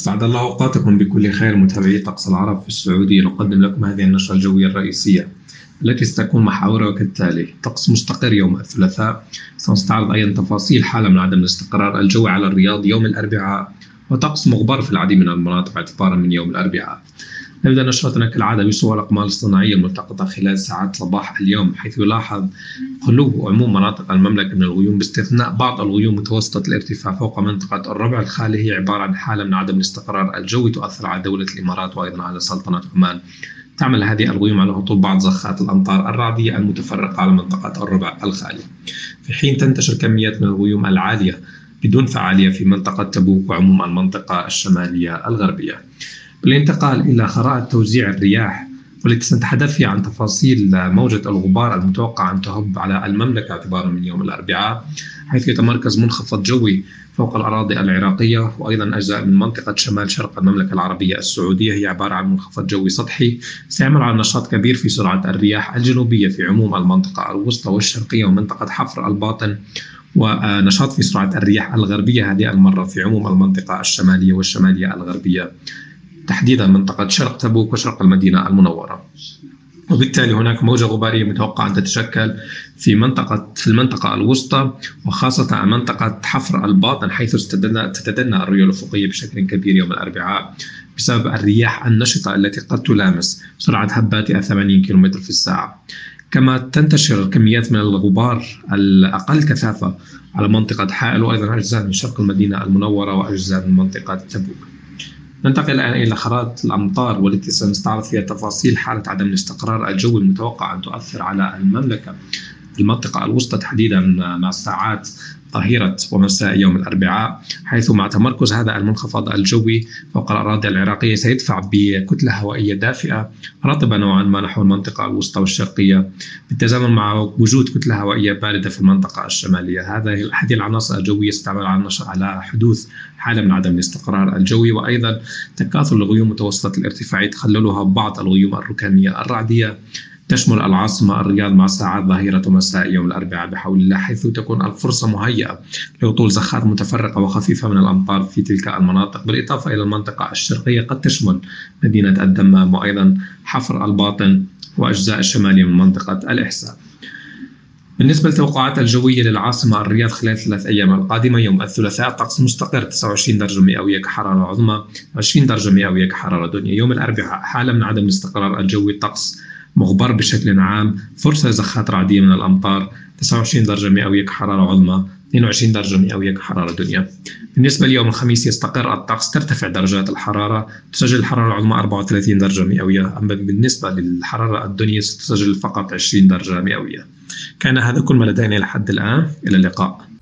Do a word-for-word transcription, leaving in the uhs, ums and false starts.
أسعد الله أوقاتكم بكل خير متابعي طقس العرب في السعودية. نقدم لكم هذه النشرة الجوية الرئيسية التي ستكون محاورها كالتالي: طقس مستقر يوم الثلاثاء. سنستعرض أيضا تفاصيل حالة من عدم الاستقرار الجوي على الرياض يوم الأربعاء، وطقس مغبر في العديد من المناطق اعتبارا من يوم الأربعاء. نبدأ نشرتنا كالعادة بصور الأقمار الصناعية الملتقطة خلال ساعات صباح اليوم، حيث يلاحظ خلو عموم مناطق المملكة من الغيوم باستثناء بعض الغيوم متوسطة الارتفاع فوق منطقة الربع الخالي. هي عبارة عن حالة من عدم الاستقرار الجوي تؤثر على دولة الإمارات وأيضا على سلطنة عمان. تعمل هذه الغيوم على هطول بعض زخات الأمطار الرعدية المتفرقة على منطقة الربع الخالي، في حين تنتشر كميات من الغيوم العالية بدون فعالية في منطقة تبوك وعموم المنطقة الشمالية الغربية. بالانتقال إلى خرائط توزيع الرياح والتي سنتحدث فيها عن تفاصيل موجة الغبار المتوقع أن تهب على المملكة اعتبارا من يوم الأربعاء، حيث يتمركز منخفض جوي فوق الأراضي العراقية وأيضا أجزاء من منطقة شمال شرق المملكة العربية السعودية. هي عبارة عن منخفض جوي سطحي سيعمل على نشاط كبير في سرعة الرياح الجنوبية في عموم المنطقة الوسطى والشرقية ومنطقة حفر الباطن، ونشاط في سرعة الرياح الغربية هذه المرة في عموم المنطقة الشمالية والشمالية الغربية، تحديدا منطقة شرق تبوك وشرق المدينة المنورة. وبالتالي هناك موجة غبارية متوقعة أن تتشكل في منطقة في المنطقة الوسطى وخاصة منطقة حفر الباطن، حيث تتدنى الرؤية الأفقية بشكل كبير يوم الأربعاء بسبب الرياح النشطة التي قد تلامس سرعة هباتها ثمانين كيلومتر في الساعة. كما تنتشر كميات من الغبار الأقل كثافة على منطقة حائل وأيضا أجزاء من شرق المدينة المنورة وأجزاء من منطقة تبوك. ننتقل الآن إلى خرائط الأمطار والتي سنستعرض فيها تفاصيل حالة عدم الاستقرار الجوي المتوقع أن تؤثر على المملكة في المنطقة الوسطى تحديدا مع ساعات ظهيرة ومساء يوم الأربعاء، حيث مع تمركز هذا المنخفض الجوي فوق الأراضي العراقية سيدفع بكتلة هوائية دافئة رطبة نوعا ما نحو المنطقة الوسطى والشرقية، بالتزامن مع وجود كتلة هوائية باردة في المنطقة الشمالية. هذه هذه العناصر الجوية ستعمل على على حدوث حالة من عدم الاستقرار الجوي، وأيضا تكاثر الغيوم متوسطة الارتفاع يتخللها بعض الغيوم الركامية الرعدية تشمل العاصمة الرياض مع ساعات ظهيرة ومساء يوم الأربعاء بحول الله، حيث تكون الفرصة مهيئة لهطول زخات متفرقة وخفيفة من الأمطار في تلك المناطق، بالإضافة إلى المنطقة الشرقية قد تشمل مدينة الدمام وأيضا حفر الباطن وأجزاء الشمالية من منطقة الإحساء. بالنسبة للتوقعات الجوية للعاصمة الرياض خلال ثلاث أيام القادمة: يوم الثلاثاء طقس مستقر تسعة وعشرين درجة مئوية كحرارة عظمى، عشرين درجة مئوية كحرارة دنيا. يوم الأربعاء حالة من عدم الاستقرار الجوي، طقس مغبر بشكل عام، فرصة لزخات رعدية من الأمطار، تسعة وعشرين درجة مئوية كحرارة عظمى، اثنين وعشرين درجة مئوية كحرارة دنيا. بالنسبة ليوم الخميس يستقر الطقس، ترتفع درجات الحرارة، تسجل الحرارة العظمى أربعة وثلاثين درجة مئوية، أما بالنسبة للحرارة الدنيا ستسجل فقط عشرين درجة مئوية. كان هذا كل ما لدينا لحد الآن، إلى اللقاء.